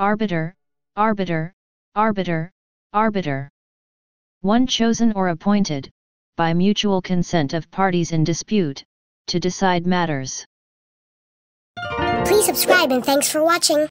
Arbiter, arbiter, arbiter, arbiter. One chosen or appointed, by mutual consent of parties in dispute, to decide matters. Please subscribe and thanks for watching.